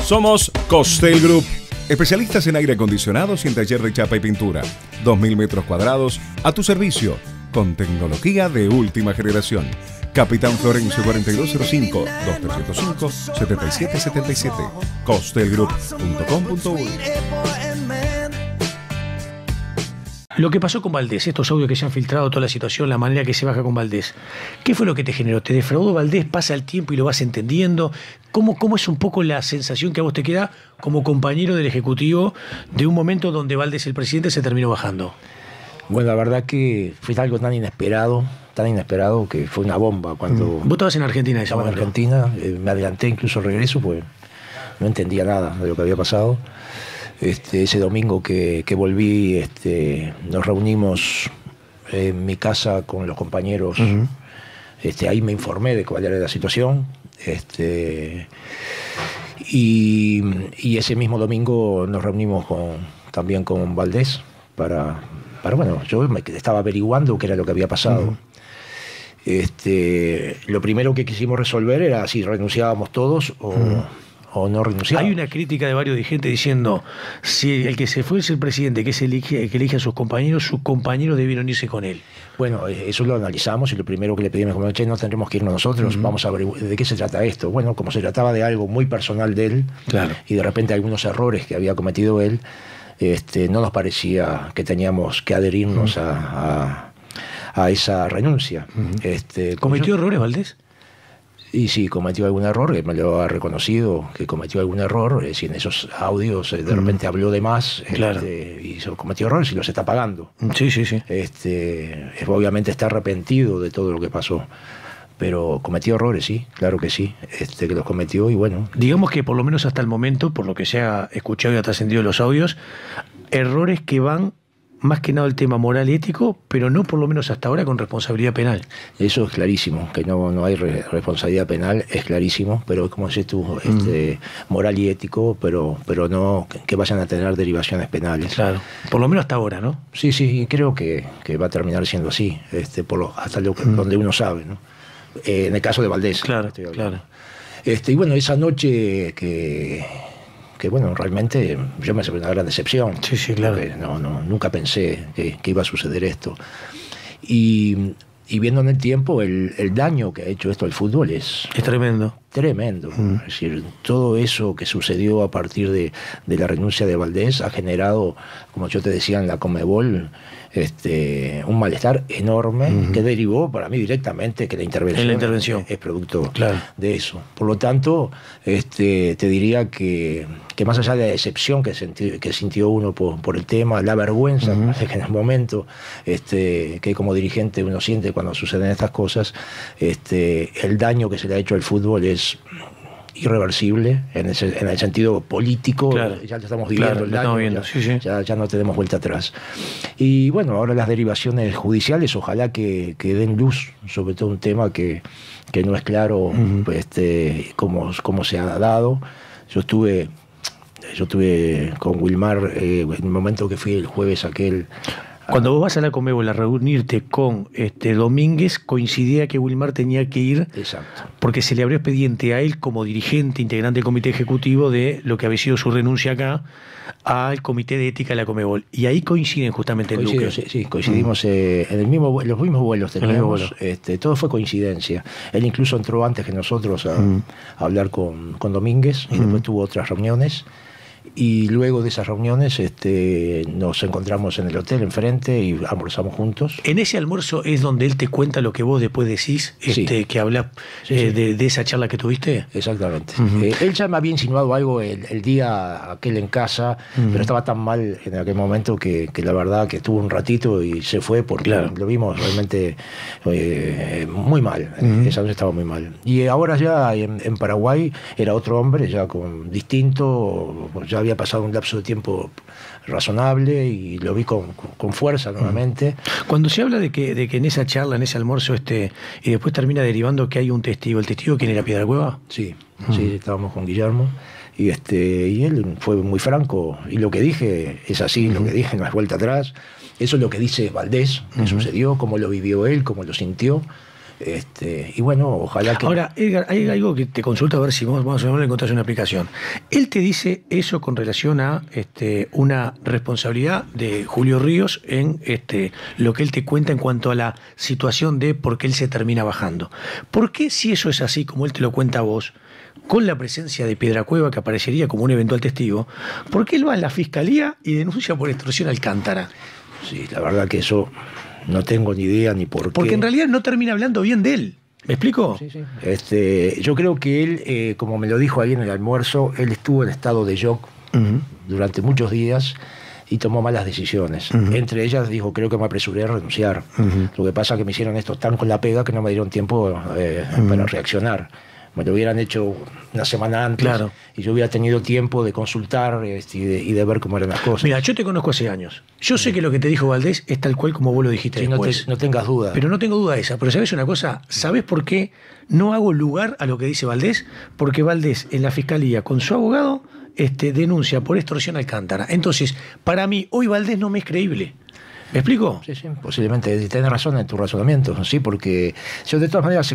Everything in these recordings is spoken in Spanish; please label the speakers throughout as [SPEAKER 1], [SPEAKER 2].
[SPEAKER 1] Somos Costel Group, especialistas en aire acondicionado sin taller de chapa y pintura. 2.000 metros cuadrados a tu servicio, con tecnología de última generación. Capitán Florencio 4205-2305-7777. Costelgroup.com.uy.
[SPEAKER 2] Lo que pasó con Valdés, estos audios que se han filtrado, toda la situación, la manera que se baja con Valdés, ¿qué fue lo que te generó? ¿Te defraudó Valdés? ¿Pasa el tiempo y lo vas entendiendo? ¿Cómo es un poco la sensación que a vos te queda como compañero del Ejecutivo de un momento donde Valdés, el presidente, se terminó bajando?
[SPEAKER 3] Bueno, la verdad que fue algo tan inesperado que fue una bomba. Cuando
[SPEAKER 2] Vos estabas en Argentina,
[SPEAKER 3] estaba en Argentina, me adelanté incluso al regreso, pues no entendía nada de lo que había pasado. Ese domingo que volví, nos reunimos en mi casa con los compañeros. Ahí me informé de cuál era la situación. Y ese mismo domingo nos reunimos también con Valdés bueno, yo estaba averiguando qué era lo que había pasado. Lo primero que quisimos resolver era si renunciábamos todos o no renunciábamos.
[SPEAKER 2] Hay una crítica de varios dirigentes diciendo si el que se fue es el presidente, que elige a sus compañeros debieron irse con él.
[SPEAKER 3] Bueno, eso lo analizamos y lo primero que le pedimos, como no tendremos que irnos nosotros, vamos a ver de qué se trata esto. Bueno, como se trataba de algo muy personal de él,
[SPEAKER 2] claro,
[SPEAKER 3] y de repente algunos errores que había cometido él, no nos parecía que teníamos que adherirnos a esa renuncia.
[SPEAKER 2] ¿Cometió errores Valdés?
[SPEAKER 3] Y sí, cometió algún error, que me lo ha reconocido, que cometió algún error, si en esos audios de repente habló de más,
[SPEAKER 2] claro,
[SPEAKER 3] y cometió errores y los está pagando.
[SPEAKER 2] Sí.
[SPEAKER 3] Obviamente está arrepentido de todo lo que pasó, pero cometió errores, sí, claro que sí, que los cometió y bueno.
[SPEAKER 2] Digamos que por lo menos hasta el momento, por lo que se ha escuchado y ha trascendido los audios, errores que van más que nada el tema moral y ético, pero no por lo menos hasta ahora con responsabilidad penal.
[SPEAKER 3] Eso es clarísimo, que no hay responsabilidad penal, es clarísimo, pero como dices tú, moral y ético, pero no que vayan a tener derivaciones penales.
[SPEAKER 2] Claro, por lo menos hasta ahora, ¿no?
[SPEAKER 3] Sí, creo que va a terminar siendo así, hasta donde uno sabe, ¿no? En el caso de Valdés.
[SPEAKER 2] Claro.
[SPEAKER 3] Y bueno, esa noche que bueno, realmente yo me sentí una gran decepción.
[SPEAKER 2] Sí, claro.
[SPEAKER 3] Nunca pensé que iba a suceder esto. Y viendo en el tiempo, el daño que ha hecho esto al fútbol es
[SPEAKER 2] tremendo.
[SPEAKER 3] Tremendo. Es decir, todo eso que sucedió a partir de la renuncia de Valdés ha generado, como yo te decía, en la Conmebol, un malestar enorme que derivó para mí directamente que la intervención es producto de eso. Por lo tanto, te diría que más allá de la decepción que sintió uno por el tema, la vergüenza que en el momento que como dirigente uno siente cuando suceden estas cosas, el daño que se le ha hecho al fútbol es irreversible en el sentido político.
[SPEAKER 2] Claro.
[SPEAKER 3] Ya lo estamos viviendo, el daño, ya no tenemos vuelta atrás. Y bueno, ahora las derivaciones judiciales, ojalá que den luz sobre todo un tema que no es claro cómo se ha dado. Yo estuve con Wilmar en el momento que fui el jueves aquel.
[SPEAKER 2] Cuando vos vas a la Conmebol a reunirte con Domínguez, coincidía que Wilmar tenía que ir.
[SPEAKER 3] Exacto.
[SPEAKER 2] Porque se le abrió expediente a él como dirigente, integrante del comité ejecutivo de lo que había sido su renuncia acá al comité de ética de la Conmebol. Y ahí coinciden justamente en Luque.
[SPEAKER 3] Sí, coincidimos en los mismos vuelos teníamos. Todo fue coincidencia. Él incluso entró antes que nosotros a hablar con Domínguez y después tuvo otras reuniones. Y luego de esas reuniones nos encontramos en el hotel enfrente y almorzamos juntos.
[SPEAKER 2] En ese almuerzo es donde él te cuenta lo que vos después decís, que habla de esa charla que tuviste.
[SPEAKER 3] Exactamente. Él ya me había insinuado algo el día aquel en casa, pero estaba tan mal en aquel momento que la verdad que estuvo un ratito y se fue porque lo vimos realmente muy mal. Esa noche estaba muy mal. Y ahora ya en Paraguay era otro hombre, ya distinto, ya había pasado un lapso de tiempo razonable y lo vi con fuerza nuevamente.
[SPEAKER 2] Cuando se habla de que en esa charla, en ese almuerzo, y después termina derivando que hay un testigo, ¿el testigo quién era, Piedracueva?
[SPEAKER 3] Sí, estábamos con Guillermo y él fue muy franco y lo que dije es así, lo que dije no es vuelta atrás. Eso es lo que dice Valdés, que sucedió, cómo lo vivió él, cómo lo sintió. Y bueno, ojalá que...
[SPEAKER 2] Ahora, Edgar, hay algo que te consulto a ver si vos más o menos le encontrás una aplicación. Él te dice eso con relación a una responsabilidad de Julio Ríos en lo que él te cuenta en cuanto a la situación de por qué él se termina bajando. ¿Por qué, si eso es así como él te lo cuenta a vos, con la presencia de Piedracueva, que aparecería como un eventual testigo, por qué él va a la fiscalía y denuncia por extorsión a Alcántara?
[SPEAKER 3] Sí, la verdad que eso no tengo ni idea ni por qué.
[SPEAKER 2] Porque en realidad no termina hablando bien de él. ¿Me explico?
[SPEAKER 3] Sí, sí. Yo creo que él, como me lo dijo ahí en el almuerzo, él estuvo en estado de shock durante muchos días y tomó malas decisiones. Entre ellas dijo, creo que me apresuré a renunciar. Lo que pasa es que me hicieron esto tan con la pega que no me dieron tiempo para reaccionar. Me lo hubieran hecho una semana antes,
[SPEAKER 2] claro,
[SPEAKER 3] y yo hubiera tenido tiempo de consultar y de ver cómo eran las cosas.
[SPEAKER 2] Mira, yo te conozco hace años. Yo sé que lo que te dijo Valdés es tal cual como vos lo dijiste después.
[SPEAKER 3] No tengas duda.
[SPEAKER 2] Pero no tengo duda de esa. Pero ¿sabés una cosa? ¿Sabés por qué no hago lugar a lo que dice Valdés? Porque Valdés en la fiscalía con su abogado denuncia por extorsión a Alcántara. Entonces, para mí, hoy Valdés no me es creíble. ¿Me explico?
[SPEAKER 3] Sí, posiblemente tenés razón en tu razonamiento, sí, porque yo de todas maneras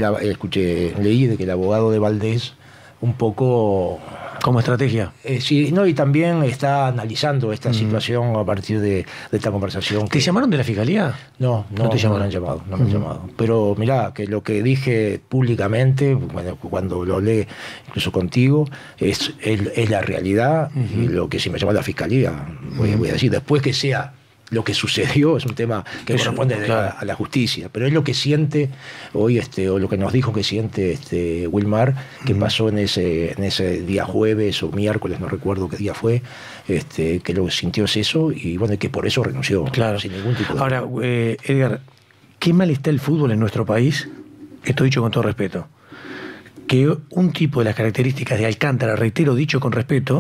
[SPEAKER 3] leí de que el abogado de Valdés un poco...
[SPEAKER 2] ¿Como estrategia?
[SPEAKER 3] Sí, no, y también está analizando esta situación a partir de esta conversación.
[SPEAKER 2] ¿Te llamaron de la fiscalía?
[SPEAKER 3] No te llamaron. No me han llamado. Pero mirá, que lo que dije públicamente, bueno, cuando lo hablé incluso contigo, es la realidad, y lo que si me llama la fiscalía, voy a decir, después que sea lo que sucedió, es un tema que corresponde a la justicia, pero es lo que siente hoy, o lo que nos dijo que siente Wilmar, que pasó en ese día jueves o miércoles, no recuerdo qué día fue, que lo que sintió es eso, y bueno, que por eso renunció.
[SPEAKER 2] Claro.
[SPEAKER 3] Sin ningún tipo de...
[SPEAKER 2] Ahora, Edgar, qué mal está el fútbol en nuestro país, esto dicho con todo respeto, que un tipo de las características de Alcántara, reitero, dicho con respeto,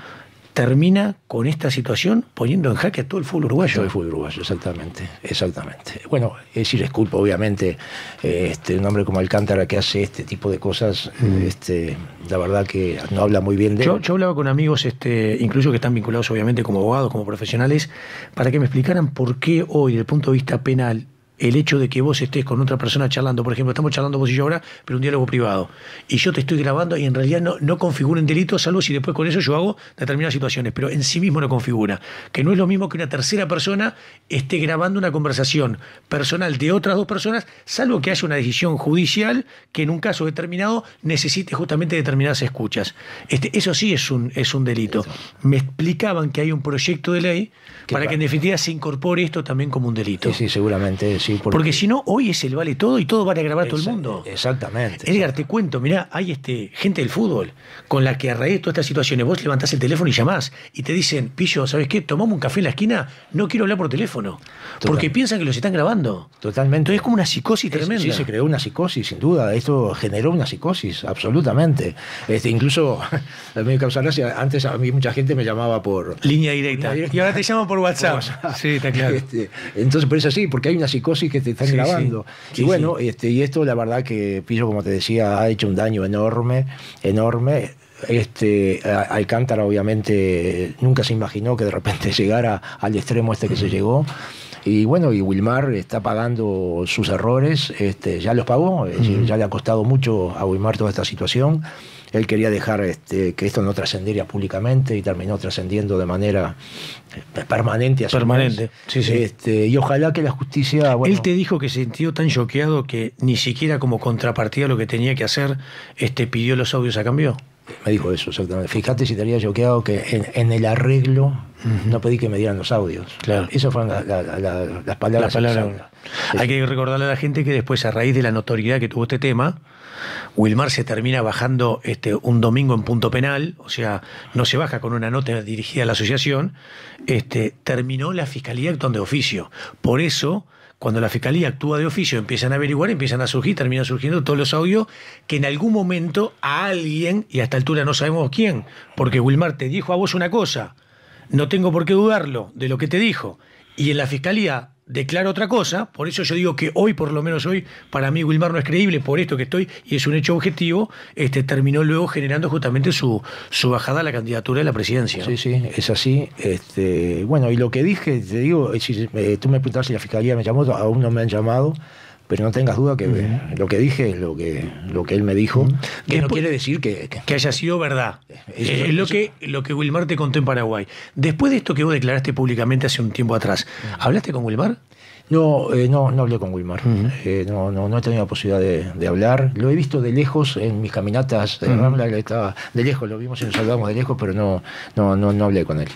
[SPEAKER 2] termina con esta situación poniendo en jaque a todo el fútbol uruguayo.
[SPEAKER 3] Todo el fútbol uruguayo, exactamente. Bueno, es decir, es culpa, obviamente, un hombre como Alcántara que hace este tipo de cosas, la verdad que no habla muy bien de él.
[SPEAKER 2] Yo hablaba con amigos, incluso que están vinculados obviamente como abogados, como profesionales, para que me explicaran por qué hoy, desde el punto de vista penal, el hecho de que vos estés con otra persona charlando, por ejemplo, estamos charlando vos y yo ahora, pero un diálogo privado, y yo te estoy grabando y en realidad no configura un delito, salvo si después con eso yo hago determinadas situaciones, pero en sí mismo no configura. Que no es lo mismo que una tercera persona esté grabando una conversación personal de otras dos personas, salvo que haya una decisión judicial que en un caso determinado necesite justamente determinadas escuchas. Eso sí es un delito. Me explicaban que hay un proyecto de ley para que en definitiva se incorpore esto también como un delito.
[SPEAKER 3] Sí, seguramente. Sí,
[SPEAKER 2] porque si no, hoy es el vale todo y todo van a grabar a todo el mundo.
[SPEAKER 3] Exactamente.
[SPEAKER 2] Edgar, te cuento, mirá, hay gente del fútbol con la que a raíz de todas estas situaciones vos levantás el teléfono y llamás y te dicen, Pillo, ¿sabes qué? Tomamos un café en la esquina, no quiero hablar por teléfono. Porque piensan que los están grabando.
[SPEAKER 3] Totalmente.
[SPEAKER 2] Entonces es como una psicosis tremenda.
[SPEAKER 3] Sí, se creó una psicosis, sin duda. Esto generó una psicosis, absolutamente. Incluso, a mí me causa gracia, antes a mí mucha gente me llamaba por...
[SPEAKER 2] Línea directa. Y ahora te llaman por WhatsApp. Sí, está claro.
[SPEAKER 3] Entonces, por eso sí, porque hay una psicosis que te están grabando. Sí. Y bueno, y esto la verdad que Pillo, como te decía, ha hecho un daño enorme. Alcántara obviamente nunca se imaginó que de repente llegara al extremo que se llegó. Y bueno, y Wilmar está pagando sus errores, ya los pagó, es decir, ya le ha costado mucho a Wilmar toda esta situación. Él quería dejar que esto no trascendiera públicamente y terminó trascendiendo de manera permanente.
[SPEAKER 2] Permanente, sí.
[SPEAKER 3] Y ojalá que la justicia... Bueno,
[SPEAKER 2] él te dijo que se sintió tan choqueado que ni siquiera como contrapartida a lo que tenía que hacer, pidió los audios a cambio.
[SPEAKER 3] Me dijo eso, exactamente. Fíjate si te había choqueado que en el arreglo no pedí que me dieran los audios.
[SPEAKER 2] Claro.
[SPEAKER 3] Esas fueron las palabras.
[SPEAKER 2] Hay que recordarle a la gente que después, a raíz de la notoriedad que tuvo este tema, Wilmar se termina bajando un domingo en punto penal, o sea, no se baja con una nota dirigida a la asociación, terminó la fiscalía actuando de oficio. Por eso, cuando la fiscalía actúa de oficio, empiezan a averiguar, empiezan a surgir, terminan surgiendo todos los audios que en algún momento a alguien, y a esta altura no sabemos quién, porque Wilmar te dijo a vos una cosa, no tengo por qué dudarlo de lo que te dijo, y en la fiscalía declara otra cosa, por eso yo digo que hoy, por lo menos hoy, para mí Wilmar no es creíble por esto que estoy, y es un hecho objetivo, terminó luego generando justamente su bajada a la candidatura de la presidencia.
[SPEAKER 3] Sí, es así. Bueno, y lo que dije, te digo, tú me preguntabas si la fiscalía me llamó, aún no me han llamado, Pero no tengas duda que lo que dije es lo que él me dijo, que no quiere decir que
[SPEAKER 2] haya sido verdad.
[SPEAKER 3] Eso-
[SPEAKER 2] Lo que Wilmar te contó en Paraguay. Después de esto que vos declaraste públicamente hace un tiempo atrás, ¿hablaste con Wilmar?
[SPEAKER 3] No hablé con Wilmar. No he tenido la posibilidad de hablar. Lo he visto de lejos en mis caminatas de Rambla, que estaba de lejos, lo vimos y nos saludamos de lejos, pero no hablé con él.